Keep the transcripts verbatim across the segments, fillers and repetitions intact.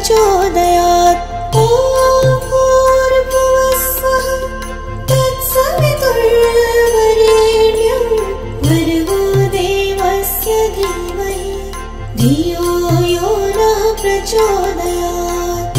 प्रचोदयात्। ॐ भूर्भुवस्सुः तत्सवितुर्वरेण्यं भर्गो देवस्य धीमहि धियो यो नः प्रचोदयात्।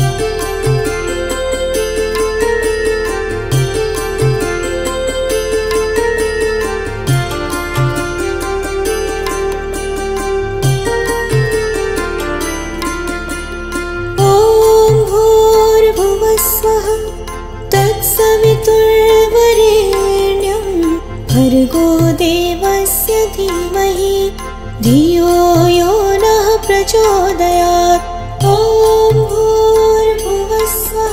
तत्सवितुर्वरेण्यं भर्गो देवस्य धीमहि धियो यो नः प्रचोदयात्। ॐ भूर्भुवस्सुः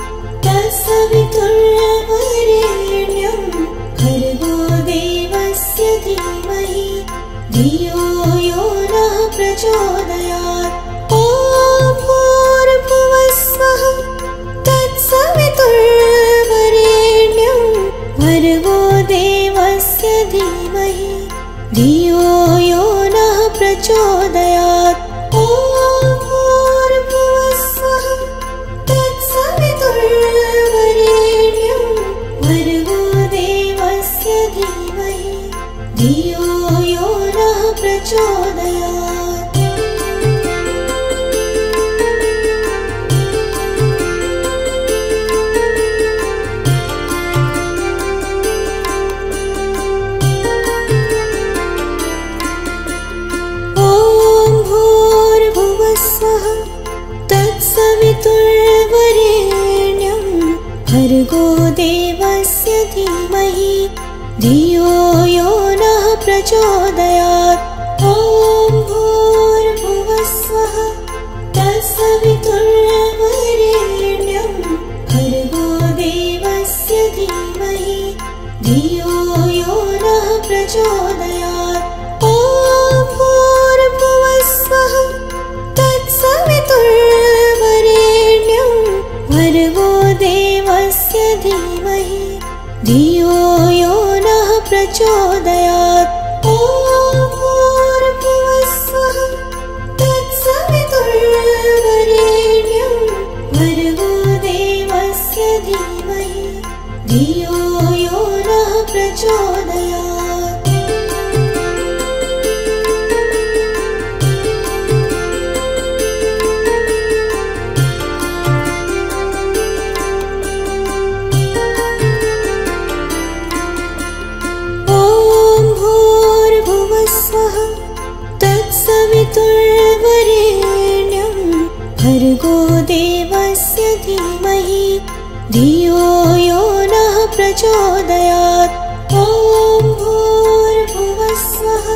तत्सवितुर्वरेण्यं भर्गो देवस्य धीमहि धियो यो नः प्रचोदयात्। ॐ भूर्भुवस्सुः तत्सवितुर्वरेण्यं भर्गो देवस्य धीमहि धियो यो नः प्रचोदयात्। ॐ भूर्भुवस्सुः तत्सवितुर्वरेण्यं भर्गो देवस्य धीमहि धियो यो नः प्रचोदयात्। तत्सवितुर्वरेण्यं भर्गो देवस्य धीमहि धियो यो नः प्रचोदयात्। ॐ भूर्भुवस्सुः तत्सवितुर्वरेण्यं भर्गो देवस्य धीमहि धियो यो नः प्रचोदयात्। ॐ भूर्भुवस्सुः तत्सवितुर्वरेण्यं भर्गो देवस्य धीमहि धियो यो नः प्रचोदयात्। ॐ भूर्भुवस्सुः तत्सवितुर्वरेण्यं भर्गो देवस्य धीमहि धियो यो नः प्रचोदयात्। तत्सवितुर्वरेण्यं भर्गो देवस्य धीमहि धियो यो नः प्रचोदयात्। ॐ भूर्भुवस्सुः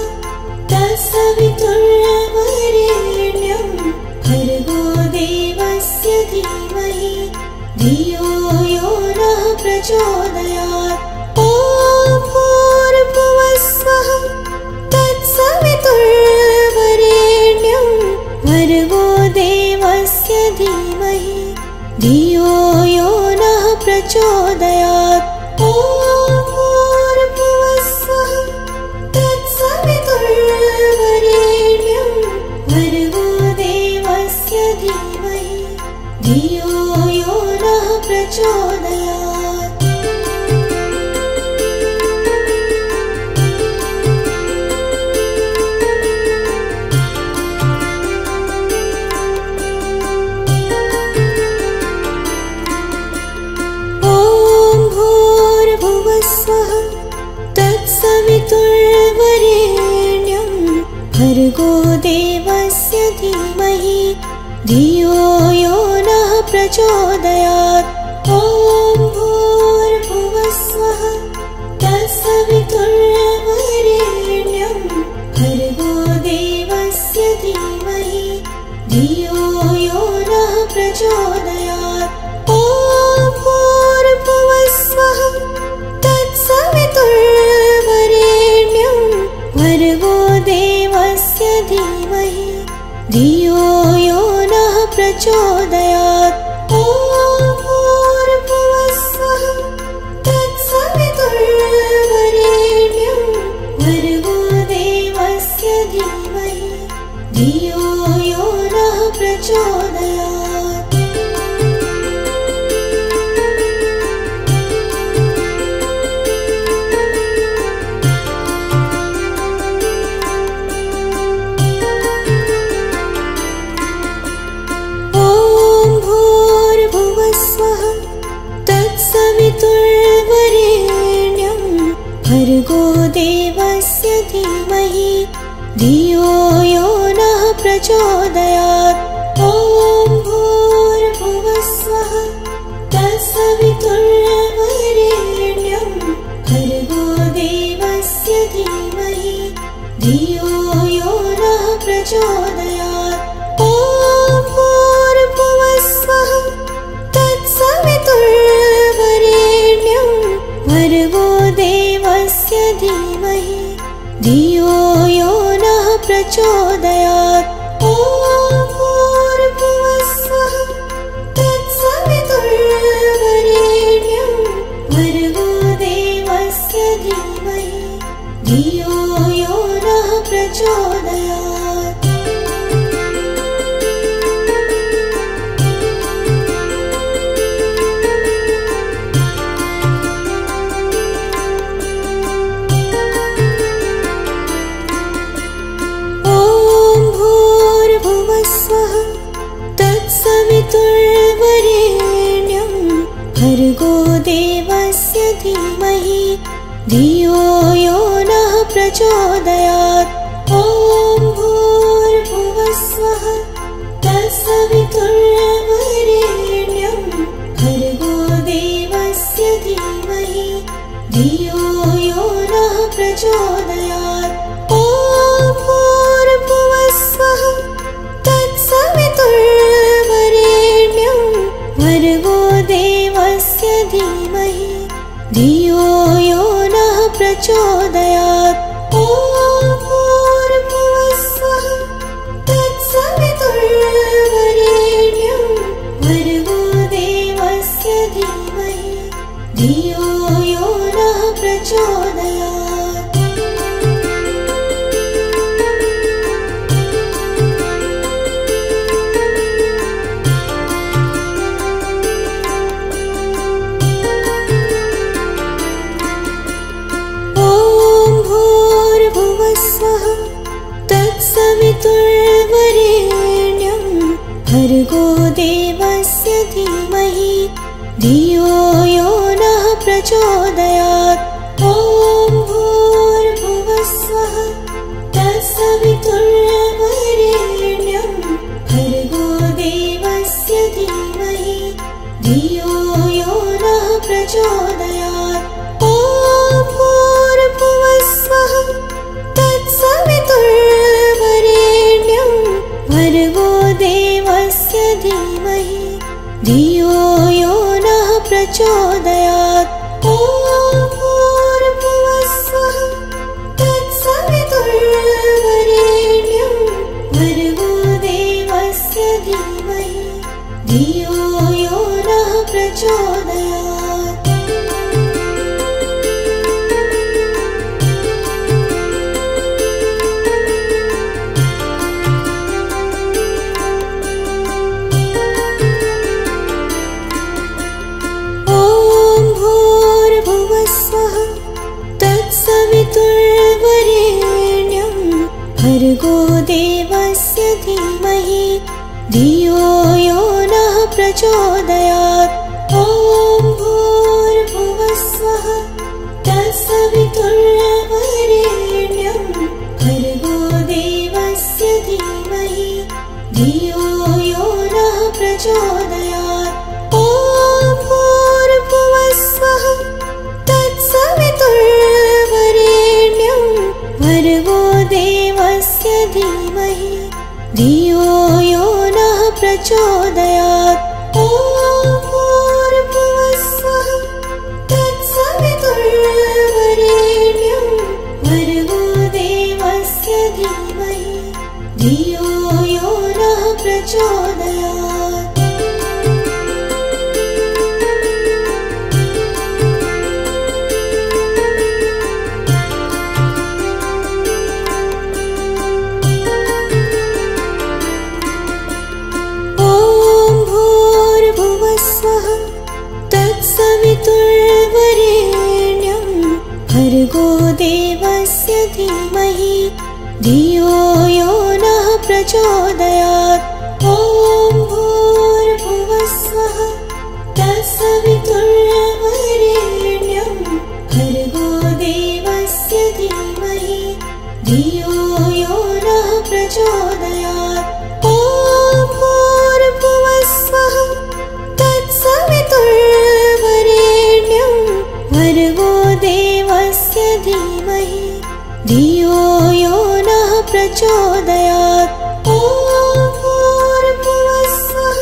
तत्सवितुर्वरेण्यं भर्गो देवस्य धीमहि धियो यो नः प्रचोदयात्। ॐ भूर्भुवस्सुः तत्सवितुर्वरेण्यं भर्गो देवस्य धीमहि धियो यो नः प्रचोदयात्। ॐ भूर्भुवस्सुः तत्सवितुर्वरेण्यं भर्गो देवस्य धीमहि धियो यो नः प्रचोदयात्। तत्सवितुर्वरेण्यं भर्गो देवस्य धीमहि धियो यो नः प्रचोदयात्। ॐ भूर्भुवस्सुः तत्सवितुर्वरेण्यं भर्गो देवस्य धीमहि धियो यो नः प्रचोदयात्। ॐ भूर्भुवस्सुः तत्सवितुर्वरेण्यं भर्गो देवस्य धीमहि धियो यो नः प्रचोदयात्। ॐ भूर्भुवस्सुः तत्सवितुर्वरेण्यं भर्गो देवस्य धीमहि धियो यो नः प्रचोदयात्। भर्गो देवस्य धीमहि धियो यो नः प्रचोदयात्। ॐ भूर्भुवस्वः तत्सवितुर्वरेण्यं भर्गो देवस्य धीमहि धियो यो नः प्रचोदयात्। ॐ भूर्भुवस्वः तत्सवितुर्वरेण्यं भर्गो देवस्य धीमहि धियो यो नः प्रचोदयात्। ॐ भूर्भुवस्वः तत्सवितुर्वरेण्यं भर्गो देवस्य धीमहि धियो यो नः प्रचोदयात्। तत्सवितुर्वरेण्यं भर्गो देवस्य धीमहि धियो यो नः प्रचोदयात्। ॐ भूर्भुवस्वः तत्सवितुर्वरेण्यं भर्गो देवस्य धीमहि धियो यो नः प्रचोदयात्। ॐ भूर्भुवस्वः तत्सवितुर्वरेण्यं भर्गो देवस्य धीमहि धियो यो नः प्रचोदयात्। ॐ भूर्भुवस्वः तत्सवितुर्वरेण्यं भर्गो देवस्य धीमहि धियो यो नः प्रचोदयात्। तत्सवितुर्वरेण्यं भर्गो देवस्य धीमहि धियो यो नः प्रचोदयात्। ॐ भूर्भुवस्वः तत्सवितुर्वरेण्यं भर्गो देवस्य धीमहि धियो यो नः प्रचोदयात्। ॐ भूर्भुवस्वः तत्सवितुर्वरेण्यं भर्गो देवस्य धीमहि धियो यो नः प्रचोदयात्। ॐ भूर्भुवस्वः तत्सवितुर्वरेण्यं भर्गो देवस्य धीमहि धियो यो नः प्रचोदयात्। तत्सवितुर्वरेण्यं भर्गो देवस्य धीमहि धियो यो नः प्रचोदयात्। ॐ भूर्भुवस्वः तत्सवितुर्वरेण्यं भर्गो देवस्य धीमहि धियो यो नः प्रचोदयात्। ॐ भूर्भुवस्वः तत्सवितुर्वरेण्यं भर्गो देवस्य धीमहि धियो यो नः प्रचोदयात्। ॐ भूर्भुवस्वः तत्सवितुर्वरेण्यं भर्गो देवस्य धीमहि धियो यो नः प्रचोदयात्। तत्सवितुर्वरेण्यं भर्गो देवस्य धीमहि धियो यो नः प्रचोदयात्। ॐ भूर्भुवस्वः तत्सवितुर्वरेण्यं भर्गो देवस्य प्रचोदयात्। ॐ भूर्भुवः स्वः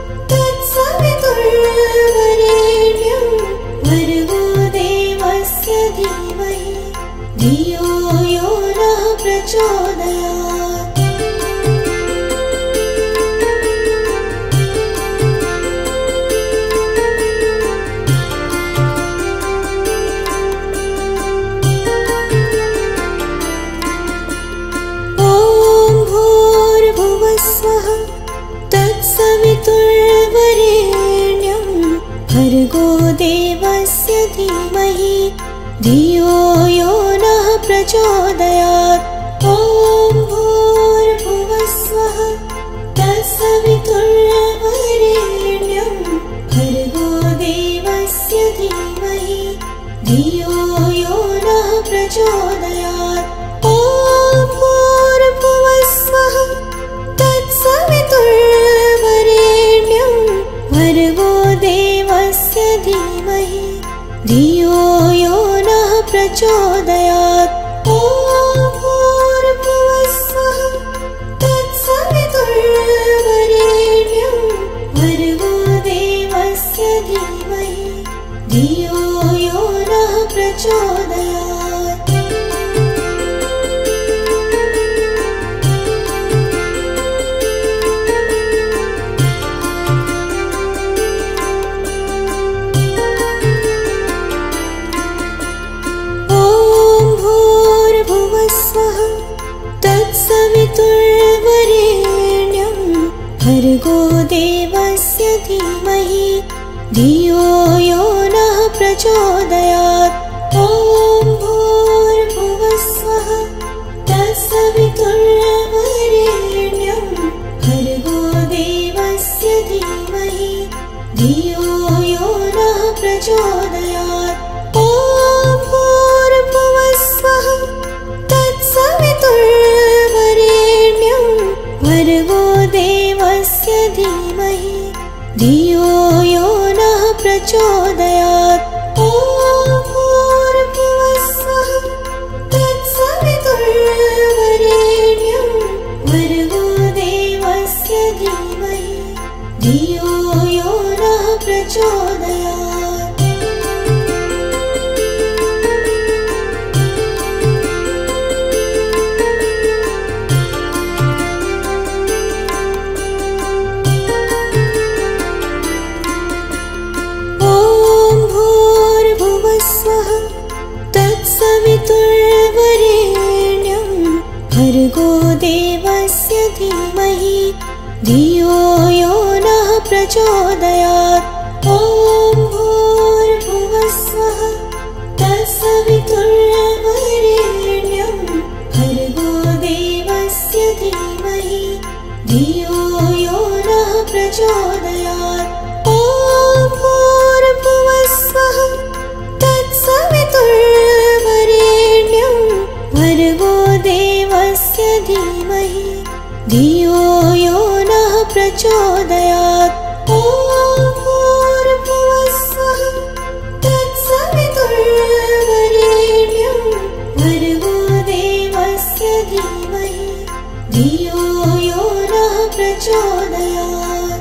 तत्सवितुर्वरेण्यं भर्गो देवस्य धीमहि धियो यो नः प्रचोदयात्। तत्सवितुर्वरेण्यं भर्गो देवस्य धीमहि धियो यो नः प्रचोदयात्। ॐ भूर्भुवः स्वः तत्सवितुर्वरेण्यं भर्गो देवस्य धीमहि धियो यो नः प्रचोदयात्। ॐ भूर्भुवः स्वः तत्सवितुर्वरेण्यं भर्गो देवस्य धीमहि धियो यो नः प्रचोदयात्। ॐ भूर्भुवः स्वः तत्सवितुर्वरेण्यं भर्गो देवस्य धीमहि धियो यो नः प्रचोदयात्। तत्सवितुर्वरेण्यं भर्गो देवस्य धीमहि धियो यो नः प्रचोदयात्। ॐ भूर्भुवः स्वः तत्सवितुर्वरेण्यं भर्गो देवस्य धीमहि धियो यो नः प्रचोदयात्। ॐ भूर्भुवः स्वः तत्सवितुर्वरेण्यं भर्गो देवस्य धीमहि धियो यो नः प्रचोदयात्। ॐ भूर्भुवः स्वः तत्सवितुर्वरेण्यं भर्गो देवस्य धीमहि धियो यो नः प्रचोदयात्। तत्सवितुर्वरेण्यं भर्गो देवस्य धीमहि धियो यो नः प्रचोदयात्। ॐ भूर्भुवः स्वः तत्सवितुर्वरेण्यं भर्गो देवस्य धीमहि धियो यो नः प्रचोदयात्। ॐ भूर्भुवः स्वः तत्सवितुर्वरेण्यं भर्गो देवस्य धीमहि धियो यो नः प्रचोदयात्। ॐ भूर्भुवः स्वः तत्सवितुर्वरेण्यं भर्गो देवस्य धीमहि धियो यो नः प्रचोदयात्।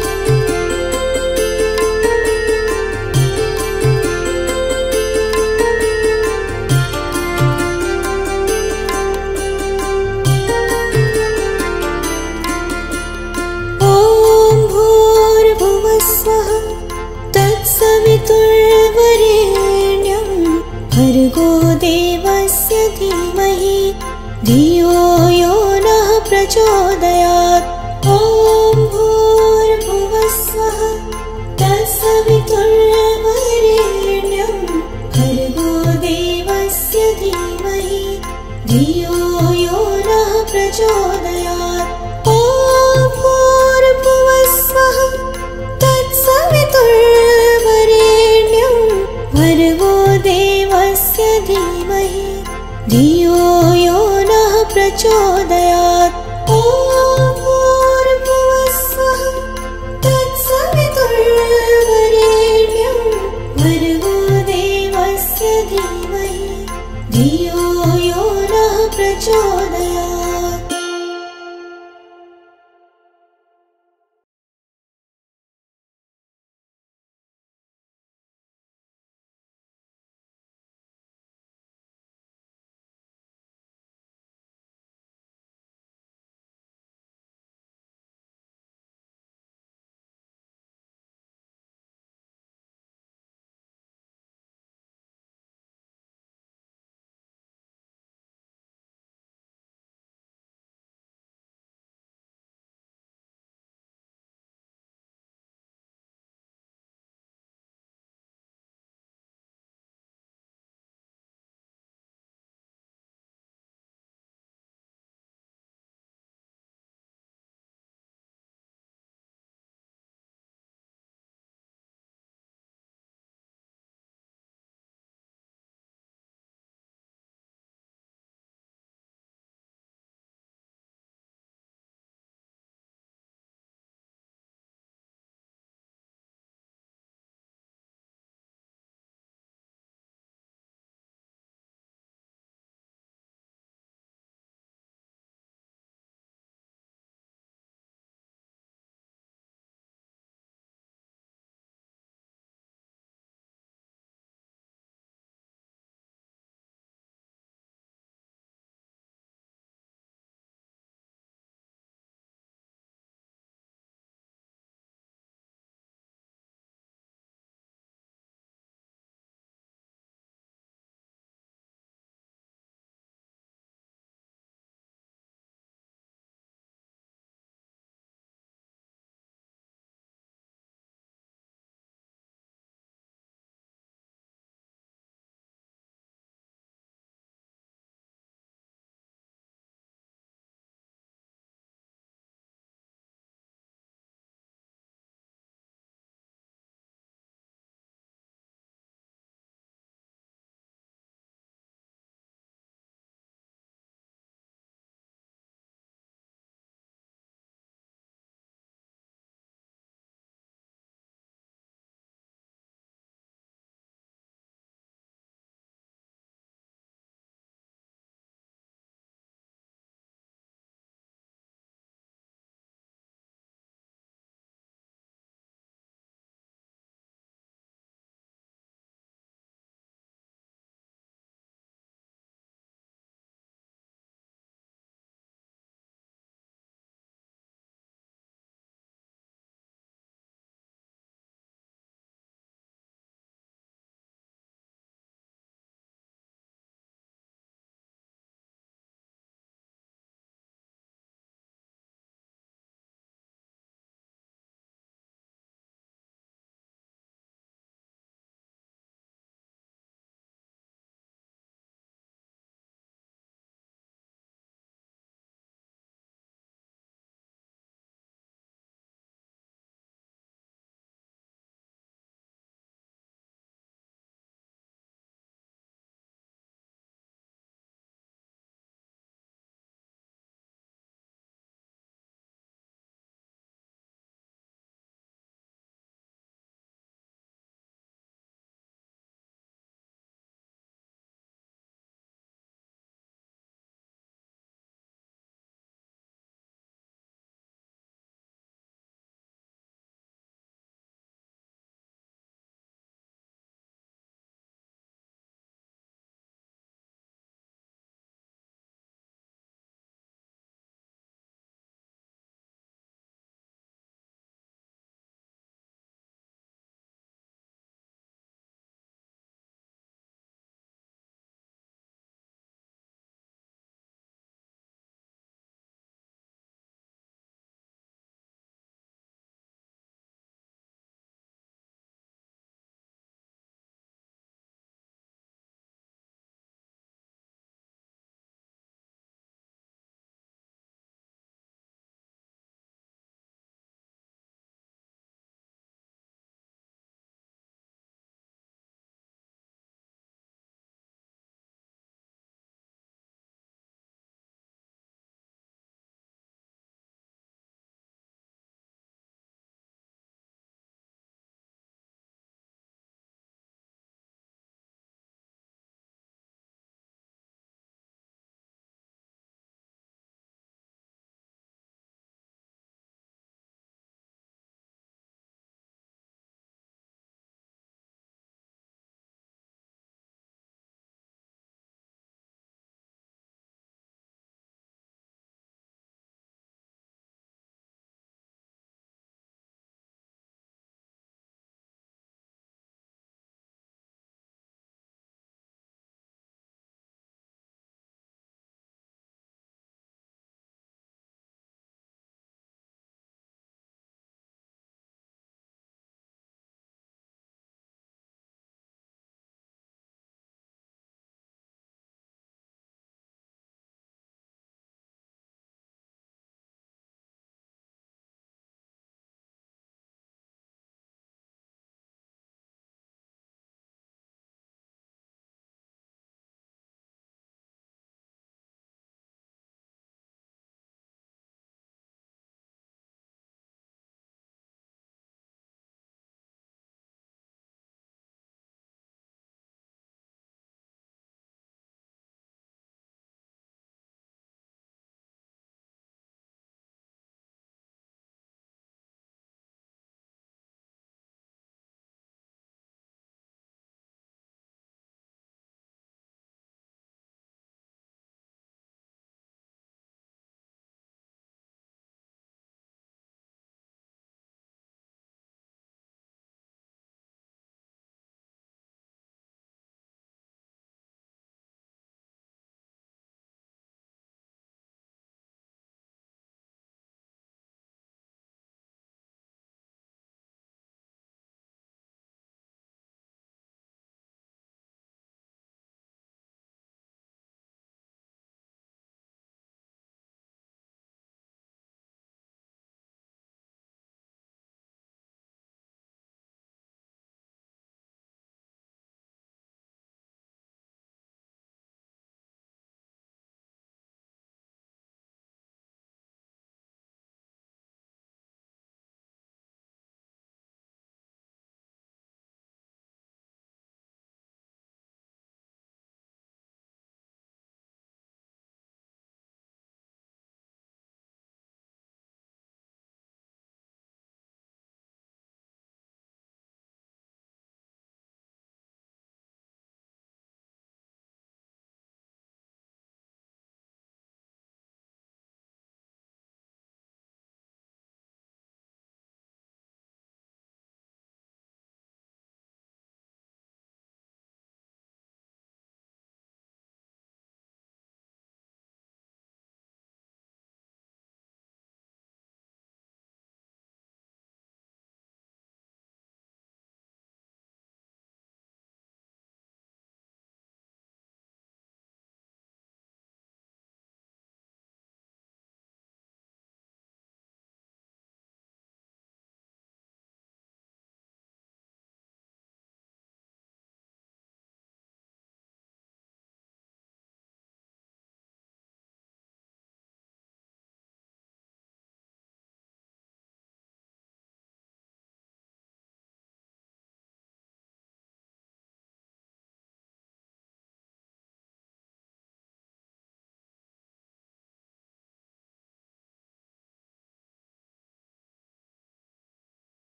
तत्सवितुर्वरेण्यं भर्गो देवस्य धीमहि धियो यो नः प्रचोदयात्। ॐ भूर्भुवः स्वः तत्सवितुर्वरेण्यं भर्गो देवस्य धीमहि धियो यो नः प्रचोदयात्। ॐ भूर्भुवः स्वः तत्सवितुर्वरेण्यं भर्गो देवस्य धीमहि धियो यो नः प्रचोदयात्।